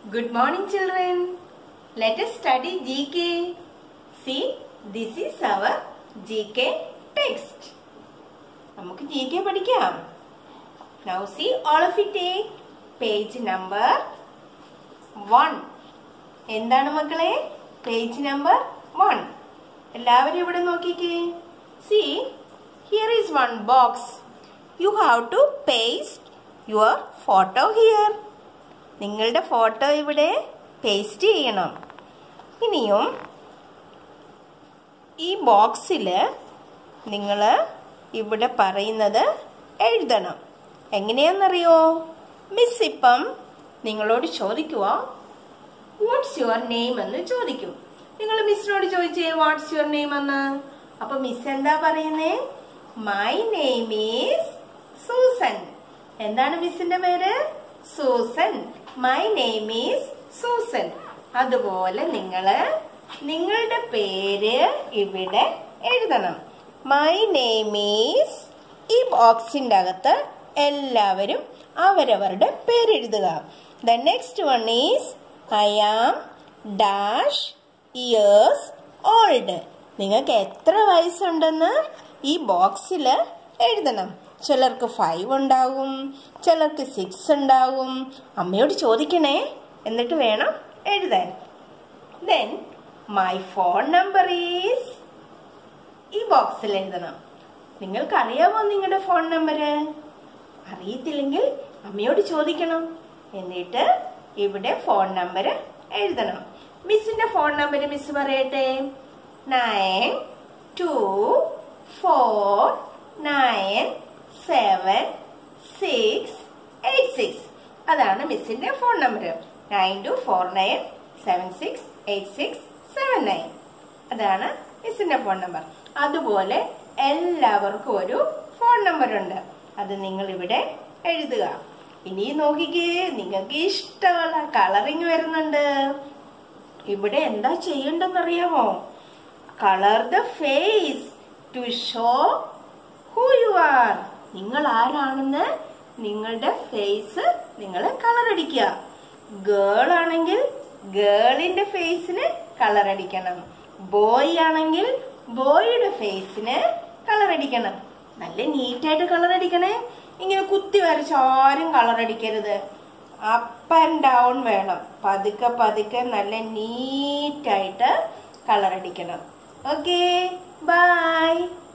Good morning, children. Let us study GK. See, this is our GK text. നമുക്ക് GK പഠിക്കാം. Now see, all of you take page number 1. എന്താണ് മക്കളെ? Page number 1. എല്ലാവരും ഇവിടെ നോക്കിക്കേ. See, here is one box. You have to paste your photo here. നിങ്ങളുടെ photo ഇവിടെ paste ചെയ്യണം. ഇനിയും ഈ ബോക്സിൽ നിങ്ങൾ ഇവിടെ പറയുന്നത് എഴുതണം. എങ്ങനെയാണെന്നറിയോ? മിസ് ഇപ്പം നിങ്ങളോട് ചോദിക്കുക വാട്ട്സ് യുവർ നെയിം എന്ന് ചോദിക്കും. നിങ്ങൾ മിസ്സിനോട് ചോദിച്ചേ വാട്ട്സ് യുവർ നെയിം എന്ന്. അപ്പൊ മിസ് എന്താ പറയുന്നേ? My name is Susan. എന്താണ് മിസ്സിന്റെ പേര്? Susan. My name is Susan. അതുപോലെ നിങ്ങളുടെ പേര് ഇവിടെ എഴുതണം. My name is. ഈ ബോക്സിന്റെ അകത്ത് എല്ലാവരും അവരവരുടെ പേരെഴുതുക. The next one is I am dash years old. നിങ്ങൾക്ക് എത്ര വയസ്സുണ്ടെന്ന് ഈ ബോക്സിൽ എഴുതണം. ചിലർക്ക് 5 ഉണ്ടാകും, ചിലർക്ക് 6 ഉണ്ടാകും. അമ്മയോട് ചോദിക്കണേ, എന്നിട്ട് വേണം എഴുതാൻ. Then my phone number is. ഈ ബോക്സിൽ എഴുതണം. നിങ്ങൾക്കറിയാമോ നിങ്ങളുടെ ഫോൺ നമ്പർ? അറിയത്തില്ലെങ്കിൽ അമ്മയോട് ചോദിക്കണം. എന്നിട്ട് ഇവിടെ ഫോൺ നമ്പർ എഴുതണം. മിസ്സിന്റെ ഫോൺ നമ്പർ മിസ് പറയട്ടെ. 92497686. അതാണ് മിസ്സിന്റെ ഫോൺ നമ്പർ. 9249768679. അതാണ് മിസ്സിന്റെ ഫോൺ നമ്പർ. അതുപോലെ എല്ലാവർക്കും ഒരു ഫോൺ നമ്പർ ഉണ്ട്. അത് നിങ്ങൾ ഇവിടെ എഴുതുക. ഇനി നോക്കിക്കേ, നിങ്ങൾക്ക് ഇഷ്ടമുള്ള കളറിങ് വരുന്നുണ്ട്. ഇവിടെ എന്താ ചെയ്യണ്ടെന്നറിയാമോ? Colour the face to show who you are. നിങ്ങൾ ആരാണെന്ന് നിങ്ങളുടെ ഫേസ് നിങ്ങൾ കളർ അടിക്കുക. ഗേൾ ആണെങ്കിൽ ഗേളിന്റെ ഫേസിന് കളർ അടിക്കണം. ബോയ് ആണെങ്കിൽ ബോയുടെ ഫേസിന് കളർ അടിക്കണം. നല്ല നീറ്റായിട്ട് കളർ അടിക്കണേ. ഇങ്ങനെ കുത്തി വരച്ച് ആരും കളർ അടിക്കരുത്. അപ്പ് ആൻഡ് ഡൗൺ വേണം. പതുക്കെ പതുക്കെ നല്ല നീറ്റായിട്ട് കളർ അടിക്കണം. Okay, by.